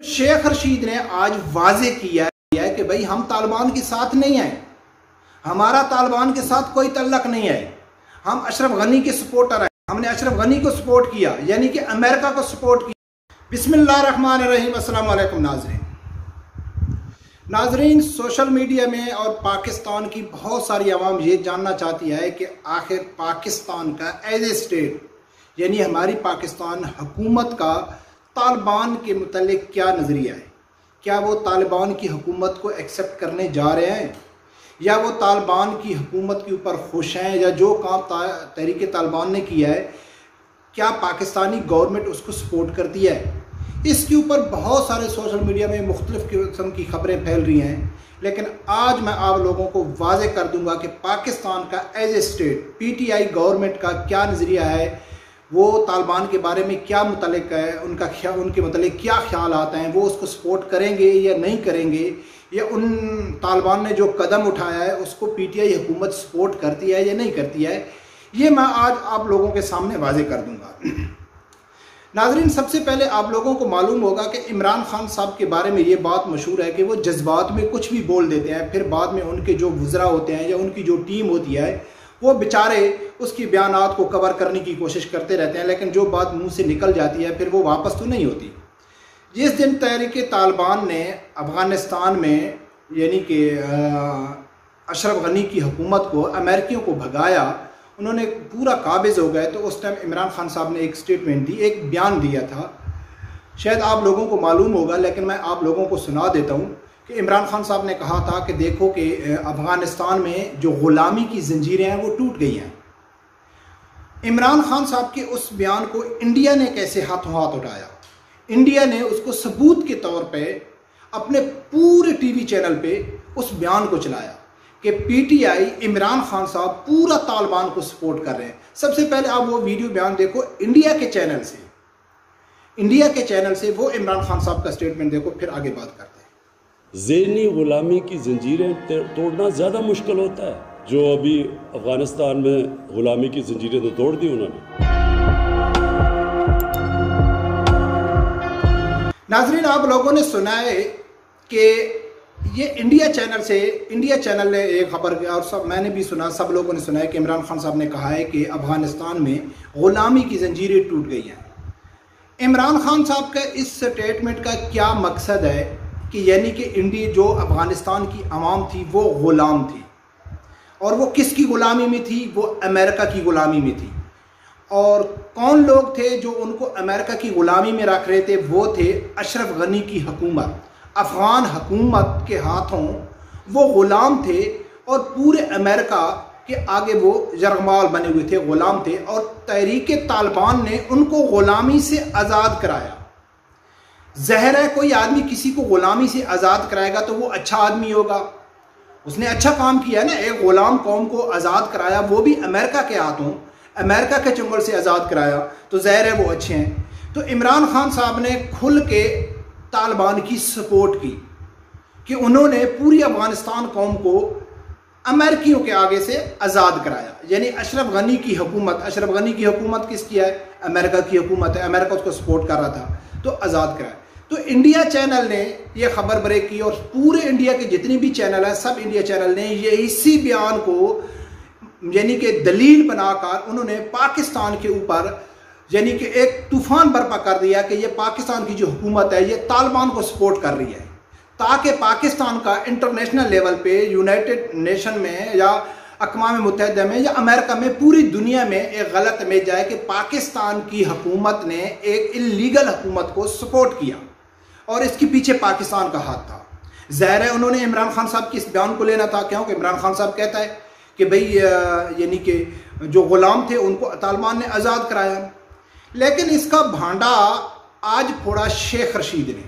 शेख रशीद ने आज वाजे किया है कि भाई हम तालिबान के साथ नहीं आए, हमारा तालिबान के साथ कोई तल्लक नहीं है, हम अशरफ गनी के सपोर्टर हैं, हमने अशरफ गनी को सपोर्ट किया यानी कि अमेरिका को सपोर्ट किया। बिस्मिल्लाहिर्रहमानिर्रहीम। अस्सलाम वालेकुम नाजरीन, सोशल मीडिया में और पाकिस्तान की बहुत सारी आवाम ये जानना चाहती है कि आखिर पाकिस्तान का एज ए स्टेट यानी हमारी पाकिस्तान हुकूमत का तालिबान के मुतल्लिक क्या नज़रिया है। क्या वो तालिबान की हुकूमत को एक्सेप्ट करने जा रहे हैं या वो तालिबान की हुकूमत के ऊपर खुश हैं, या जो काम तहरीक तालिबान ने किया है क्या पाकिस्तानी गवर्नमेंट उसको सपोर्ट करती है। इसके ऊपर बहुत सारे सोशल मीडिया में मुख्तलिफ़ किस्म की खबरें फैल रही हैं, लेकिन आज मैं आप लोगों को वाजे कर दूंगा कि पाकिस्तान का as a state PTI government का क्या नज़रिया है, वो तालिबान के बारे में क्या मुतल्लिक है, उनके मतलब क्या ख्याल आते हैं, वो उसको सपोर्ट करेंगे या नहीं करेंगे, या उन तालिबान ने जो कदम उठाया है उसको PTI हुकूमत सपोर्ट करती है या नहीं करती है। ये मैं आज आप लोगों के सामने वाजे कर दूंगा। नाजरीन, सबसे पहले आप लोगों को मालूम होगा कि इमरान खान साहब के बारे में ये बात मशहूर है कि वो जज्बात में कुछ भी बोल देते हैं, फिर बाद में उनके जो वज़रा होते हैं या उनकी जो टीम होती है वो बेचारे उसकी बयानात को कवर करने की कोशिश करते रहते हैं, लेकिन जो बात मुंह से निकल जाती है फिर वो वापस तो नहीं होती। जिस दिन तहरीक तालिबान ने अफ़गानिस्तान में यानी कि अशरफ गनी की हुकूमत को अमेरिकियों को भगाया, उन्होंने पूरा काबिज़ हो गए, तो उस टाइम इमरान खान साहब ने एक स्टेटमेंट दी, एक बयान दिया था। शायद आप लोगों को मालूम होगा लेकिन मैं आप लोगों को सुना देता हूँ कि इमरान खान साहब ने कहा था कि देखो कि अफ़गानिस्तान में जो ग़ुलामी की ज़ंजीरें हैं वो टूट गई हैं। इमरान खान साहब के उस बयान को इंडिया ने कैसे हाथों हाथ उठाया। इंडिया ने उसको सबूत के तौर पे अपने पूरे TV चैनल पे उस बयान को चलाया कि PTI इमरान खान साहब पूरा तालिबान को सपोर्ट कर रहे हैं। सबसे पहले आप वो वीडियो बयान देखो इंडिया के चैनल से वो इमरान खान साहब का स्टेटमेंट देखो, फिर आगे बात करते हैं। ज़हनी ग़ुलामी की ज़ंजीरें तोड़ना ज़्यादा मुश्किल होता है, जो अभी अफ़गानिस्तान में ग़ुलामी की ज़ंजीरें तो तोड़ दी उन्होंने। नाज़रीन, आप लोगों ने सुना है कि ये इंडिया चैनल ने एक खबर, और मैंने भी सुना, सब लोगों ने सुना है कि इमरान खान साहब ने कहा है कि अफ़गानिस्तान में ग़ुलामी की ज़ंजीरें टूट गई हैं। इमरान खान साहब का इस स्टेटमेंट का क्या मकसद है कि यानी कि इंडिया जो अफ़गानिस्तान की आवाम थी वो ग़ुलाम थी, और वो किसकी ग़ुलामी में थी? वो अमेरिका की ग़ुलामी में थी। और कौन लोग थे जो उनको अमेरिका की ग़ुलामी में रख रहे थे? वो थे अशरफ गनी की हुकूमत। अफ़गान हुकूमत के हाथों वो ग़ुलाम थे और पूरे अमेरिका के आगे वो जरगमाल बने हुए थे, ग़ुलाम थे, और तहरीक तालिबान ने उनको ग़ुलामी से आज़ाद कराया। ज़ाहिर है कोई आदमी किसी को ग़ुलामी से आज़ाद कराएगा तो वो अच्छा आदमी होगा, उसने अच्छा काम किया ना। एक ग़ुलाम कौम को आज़ाद कराया, वो भी अमेरिका के हाथों, अमेरिका के चंगुल से आज़ाद कराया, तो ज़ाहिर है वो अच्छे हैं। तो इमरान खान साहब ने खुल के तालिबान की सपोर्ट की कि उन्होंने पूरी अफ़गानिस्तान कौम को अमेरिकियों के आगे से आज़ाद कराया। यानी अशरफ गनी की हुकूमत किसकी है? अमेरिका की हुकूमत है, अमेरिका उसको सपोर्ट कर रहा था, तो आज़ाद कराया। तो इंडिया चैनल ने यह खबर ब्रेक की, और पूरे इंडिया के जितने भी चैनल हैं सब इंडिया चैनल ने ये इसी बयान को यानी कि दलील बनाकर उन्होंने पाकिस्तान के ऊपर यानी कि एक तूफान बर्पा कर दिया कि ये पाकिस्तान की जो हुकूमत है ये तालिबान को सपोर्ट कर रही है, ताकि पाकिस्तान का इंटरनेशनल लेवल पे यूनाइटेड नेशन में या अक़वाम मुत्तहिदा में या अमेरिका में पूरी दुनिया में एक गलत इमेज आए कि पाकिस्तान की हुकूमत ने एक इल्लीगल हुकूमत को सपोर्ट किया और इसके पीछे पाकिस्तान का हाथ था। ज़ाहिर है उन्होंने इमरान खान साहब के इस बयान को लेना था, क्योंकि इमरान खान साहब कहता है कि भाई यानी कि जो ग़ुलाम थे उनको तालिबान ने आज़ाद कराया। लेकिन इसका भांडा आज फोड़ा शेख रशीद ने।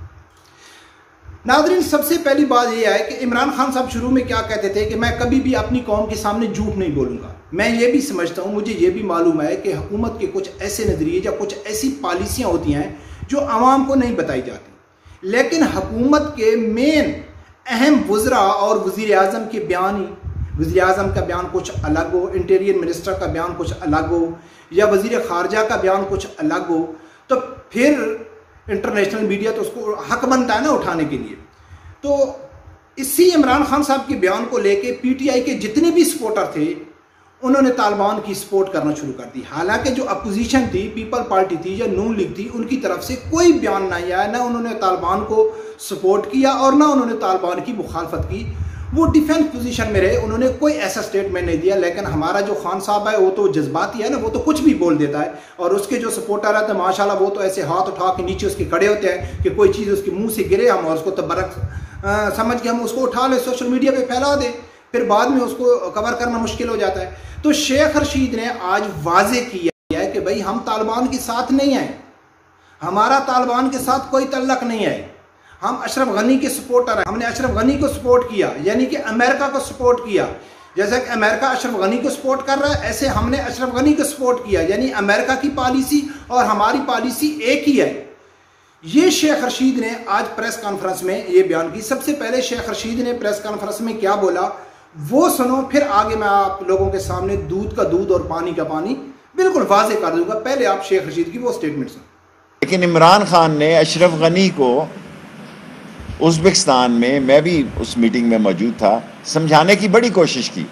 नाज़रीन, सबसे पहली बात यह है कि इमरान खान साहब शुरू में क्या कहते थे कि मैं कभी भी अपनी कौम के सामने झूठ नहीं बोलूँगा। मैं ये भी समझता हूँ, मुझे ये भी मालूम है कि हुकूमत के कुछ ऐसे नज़रिए या कुछ ऐसी पॉलिसियाँ होती हैं जो आवाम को नहीं बताई जाती, लेकिन हुकूमत के मेन अहम वज़रा और वज़ीर आज़म के बयान ही, वज़ीर आज़म का बयान कुछ अलग हो, इंटीरियर मिनिस्टर का बयान कुछ अलग हो, या वज़ीर ख़ारजा का बयान कुछ अलग हो, तो फिर इंटरनेशनल मीडिया तो उसको हक बनता है ना उठाने के लिए। तो इसी इमरान खान साहब के बयान को लेके पीटीआई के जितने भी सपोर्टर थे उन्होंने तालिबान की सपोर्ट करना शुरू कर दी। हालांकि जो अपोजिशन थी, पीपल पार्टी थी या नून लीग थी, उनकी तरफ से कोई बयान नहीं आया, ना उन्होंने तालिबान को सपोर्ट किया और ना उन्होंने तालिबान की मुखालफत की। वो डिफेंस पोजीशन में रहे, उन्होंने कोई ऐसा स्टेटमेंट नहीं दिया। लेकिन हमारा जो खान साहब है वो तो जज्बाती है ना, वो तो कुछ भी बोल देता है। और उसके जो सपोर्टर है तो माशाल्लाह वो तो ऐसे हाथ उठा के नीचे उसके खड़े होते हैं कि कोई चीज़ उसके मुंह से गिरे हम और उसको तबरक समझ के हम उसको उठा ले, सोशल मीडिया पे फैला दें, फिर बाद में उसको कवर करना मुश्किल हो जाता है। तो शेख रशीद ने आज वाजे किया है कि भाई हम तालिबान के साथ नहीं हैं, हमारा तालिबान के साथ कोई तल्लक नहीं है, हम अशरफ गनी के सपोर्टर हैं। हमने अशरफ गनी को सपोर्ट किया, यानी कि अमेरिका को सपोर्ट किया। जैसा कि अमेरिका अशरफ गनी को सपोर्ट कर रहा है, ऐसे हमने अशरफ गनी को सपोर्ट किया, यानी अमेरिका की पॉलिसी और हमारी पॉलिसी एक ही है। ये शेख रशीद ने आज प्रेस कॉन्फ्रेंस में ये बयान की। सबसे पहले शेख रशीद ने प्रेस कॉन्फ्रेंस में क्या बोला वो सुनो, फिर आगे मैं आप लोगों के सामने दूध का दूध और पानी का पानी बिल्कुल वाजे कर दूंगा। पहले आप शेख रशीद की वो स्टेटमेंट सुनो। लेकिन इमरान खान ने अशरफ गनी को उज़्बेकिस्तान में, मैं भी उस मीटिंग में मौजूद था, समझाने की बड़ी कोशिश की,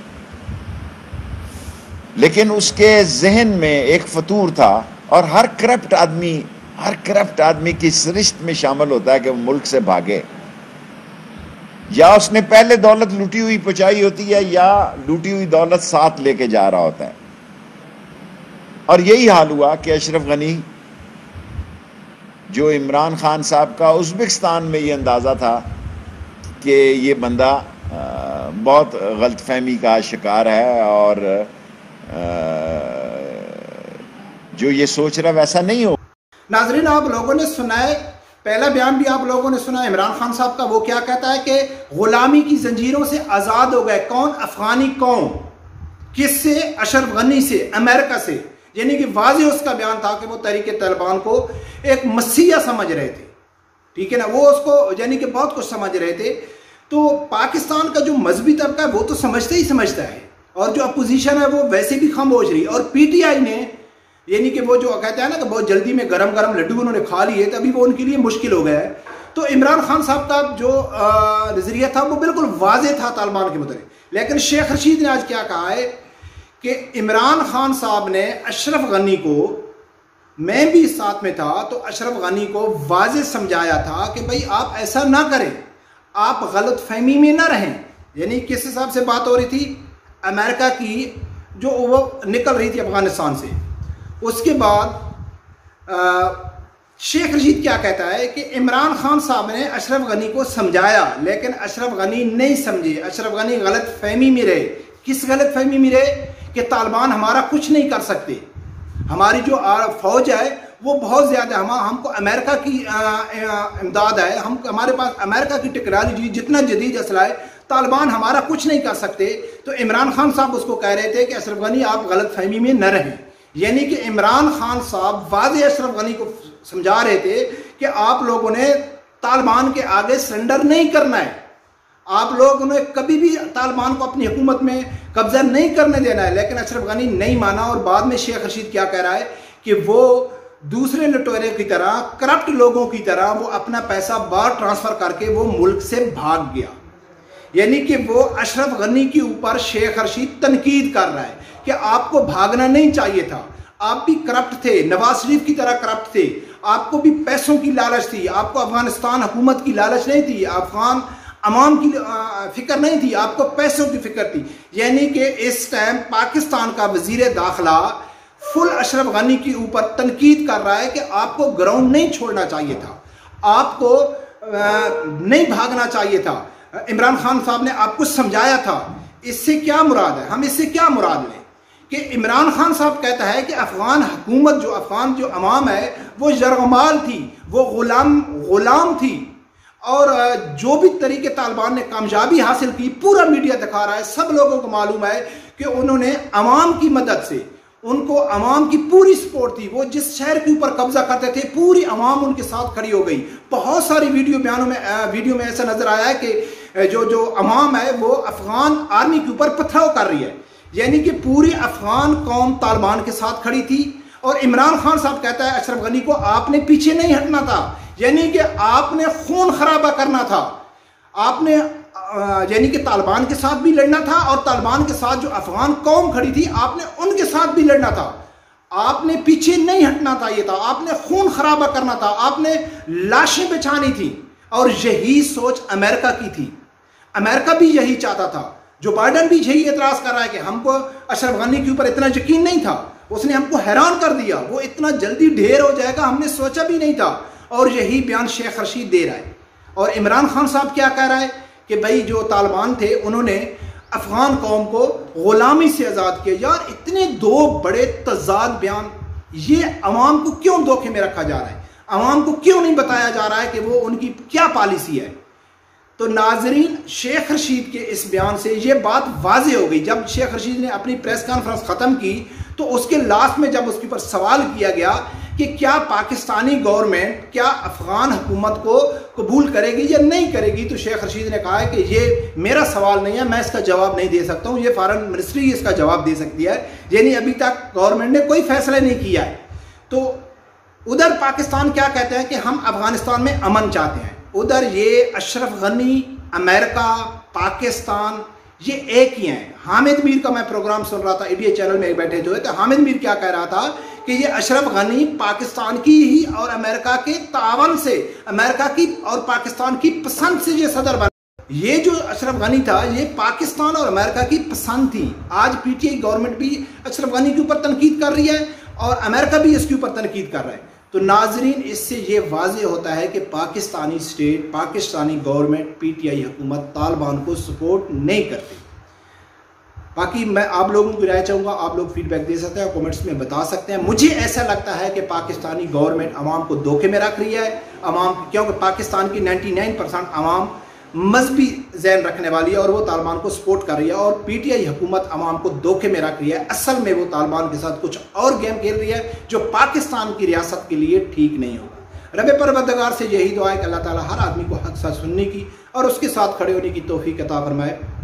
लेकिन उसके जहन में एक फतूर था। और हर करप्ट आदमी की इस रिश्त में शामिल होता है कि वो मुल्क से भागे, या उसने पहले दौलत लूटी हुई पहुंचाई होती है या लूटी हुई दौलत साथ लेके जा रहा होता है। और यही हाल हुआ कि अशरफ गनी, जो इमरान खान साहब का उज़्बेकिस्तान में ये अंदाज़ा था कि ये बंदा बहुत गलतफहमी का शिकार है और जो ये सोच रहा है वैसा नहीं हो। नाज़रीन, आप लोगों ने सुना है, पहला बयान भी आप लोगों ने सुना इमरान खान साहब का। वो क्या कहता है कि गुलामी की जंजीरों से आज़ाद हो गए। कौन? अफगानी कौम। किससे? अशरफ गनी से, अमेरिका से। यानी कि वाज़े उसका बयान था कि वो तहरीक तालिबान को एक मसीहा समझ रहे थे, ठीक है ना, वो उसको यानी कि बहुत कुछ समझ रहे थे। तो पाकिस्तान का जो मजहबी तबका है वो तो समझते ही समझता है, और जो अपोजिशन है वो वैसे भी खामोश रही। और पीटीआई ने, यानी कि वो जो कहते हैं ना कि बहुत जल्दी में गरम गरम लड्डू उन्होंने खा लिए, तभी वो उनके लिए मुश्किल हो गया है। तो इमरान खान साहब का जो नजरिया था वो बिल्कुल वाजे था तालिबान के मुताबिक। लेकिन शेख रशीद ने आज क्या कहा है कि इमरान खान साहब ने अशरफ गनी को, मैं भी साथ में था, तो अशरफ गनी को वाजे समझाया था कि भाई आप ऐसा ना करें, आप गलत फहमी में ना रहें। यानी किस हिसाब से बात हो रही थी? अमेरिका की जो वो निकल रही थी अफगानिस्तान से। उसके बाद शेख रशीद क्या कहता है कि इमरान खान साहब ने अशरफ गनी को समझाया, लेकिन अशरफ गनी नहीं समझे। अशरफ गनी गलत फहमी में रहे। किस गलत फहमी में रहे? कि तालिबान हमारा कुछ नहीं कर सकते, हमारी जो फौज है वो बहुत ज़्यादा, हमको अमेरिका की इमदाद है, हमारे पास अमेरिका की टेक्नोलॉजी, जितना जदीद असला है, तालिबान हमारा कुछ नहीं कर सकते। तो इमरान खान साहब उसको कह रहे थे कि अशरफ गनी आप गलत फहमी में न रहें। यानी कि इमरान खान साहब वाज़े अशरफ गनी को समझा रहे थे कि आप लोगों ने तालिबान के आगे सरेंडर नहीं करना है, आप लोगों ने कभी भी तालिबान को अपनी हुकूमत में कब्जा नहीं करने देना है। लेकिन अशरफ गनी नहीं माना। और बाद में शेख रशीद क्या कह रहा है कि वो दूसरे लुटेरे की तरह, करप्ट लोगों की तरह वो अपना पैसा बाहर ट्रांसफर करके वो मुल्क से भाग गया। यानी कि वो अशरफ गनी के ऊपर शेख रशीद तनकीद कर रहा है कि आपको भागना नहीं चाहिए था, आप भी करप्ट थे, नवाज शरीफ की तरह करप्ट थे, आपको भी पैसों की लालच थी, आपको अफगानिस्तान हुकूमत की लालच नहीं थी, अफगान अवाम की फिक्र नहीं थी, आपको पैसों की फिक्र थी। यानी कि इस टाइम पाकिस्तान का वजीर दाखिला फुल अशरफ गनी के ऊपर तनकीद कर रहा है कि आपको ग्राउंड नहीं छोड़ना चाहिए था, आपको नहीं भागना चाहिए था, इमरान खान साहब ने आपको समझाया था। इससे क्या मुराद है? हम इससे क्या मुराद लें कि इमरान खान साहब कहता है कि अफगान हुकूमत, जो अफगान जो अवाम है वो जरगमाल थी, वो गुलाम थी। और जो भी तरीके तालिबान ने कामयाबी हासिल की, पूरा मीडिया दिखा रहा है, सब लोगों को मालूम है कि उन्होंने अवाम की मदद से, उनको अवाम की पूरी सपोर्ट थी। वो जिस शहर के ऊपर कब्जा करते थे पूरी अवाम उनके साथ खड़ी हो गई। बहुत सारी वीडियो में ऐसा नजर आया है कि जो अवाम है वो अफगान आर्मी के ऊपर पथराव कर रही है। यानी कि पूरी अफगान कौम तालिबान के साथ खड़ी थी। और इमरान खान साहब कहता है अशरफ गनी को आपने पीछे नहीं हटना था। यानी कि आपने खून खराबा करना था, आपने यानी कि तालिबान के साथ भी लड़ना था और तालिबान के साथ जो अफगान कौम खड़ी थी आपने उनके साथ भी लड़ना था। आपने पीछे नहीं हटना था, ये था आपने खून खराबा करना था, आपने लाशें बिछानी थी। और यही सोच अमेरिका की थी, अमेरिका भी यही चाहता था। जो बाइडन भी यही एतराज़ कर रहा है कि हमको अशरफ गनी के ऊपर इतना यकीन नहीं था, उसने हमको हैरान कर दिया, वो इतना जल्दी ढेर हो जाएगा हमने सोचा भी नहीं था। और यही बयान शेख रशीद दे रहा है। और इमरान खान साहब क्या कह रहा है कि भाई जो तालिबान थे उन्होंने अफगान कौम को गुलामी से आज़ाद किया। यार इतने दो बड़े तजाद बयान, ये अवाम को क्यों धोखे में रखा जा रहा है? अवाम को क्यों नहीं बताया जा रहा है कि वो उनकी क्या पॉलिसी है? तो नाजरीन, शेख रशीद के इस बयान से ये बात वाज़ेह हो गई। जब शेख रशीद ने अपनी प्रेस कॉन्फ्रेंस ख़त्म की तो उसके लास्ट में जब उसके ऊपर सवाल किया गया कि क्या पाकिस्तानी गवर्नमेंट क्या अफगान हुकूमत को कबूल करेगी या नहीं करेगी, तो शेख रशीद ने कहा है कि ये मेरा सवाल नहीं है, मैं इसका जवाब नहीं दे सकता हूँ, ये फॉरेन मिनिस्ट्री इसका जवाब दे सकती है। यानी अभी तक गवर्नमेंट ने कोई फैसला नहीं किया है। तो उधर पाकिस्तान क्या कहते हैं कि हम अफगानिस्तान में अमन चाहते हैं, उधर ये अशरफ गनी, अमेरिका, पाकिस्तान ये एक ही हैं। हामिद मीर का मैं प्रोग्राम सुन रहा था इंडिया चैनल में बैठे हुए, तो हामिद मीर क्या कह रहा था कि ये अशरफ गनी पाकिस्तान की ही और अमेरिका के तावन से, अमेरिका की और पाकिस्तान की पसंद से ये सदर बना। ये जो अशरफ गनी था ये पाकिस्तान और अमेरिका की पसंद थी। आज पीटीआई गवर्नमेंट भी अशरफ गनी के ऊपर तनकीद कर रही है और अमेरिका भी इसके ऊपर तनकीद कर रहा है। तो नाजरीन, इससे ये वाज़ेह होता है कि Pakistani state, Pakistani government, PTI हुकूमत तालिबान को सपोर्ट नहीं करती। बाकी मैं आप लोगों की राय चाहूँगा, आप लोग फीडबैक दे सकते हैं, कमेंट्स में बता सकते हैं। मुझे ऐसा लगता है कि पाकिस्तानी गवर्नमेंट अवाम को धोखे में रख रही है, क्योंकि पाकिस्तान की 99% अवाम मजहबी जहन रखने वाली है और वो तालिबान को सपोर्ट कर रही है। और पीटीआई हुकूमत अवाम को धोखे में रख रही है। असल में वो तालिबान के साथ कुछ और गेम खेल रही है जो पाकिस्तान की रियासत के लिए ठीक नहीं होगा। रब परवरदिगार से यही दुआ है कि अल्लाह ताला हर आदमी को हक सच सुनने की और उसके साथ खड़े होने की तौफीक अता फरमाए।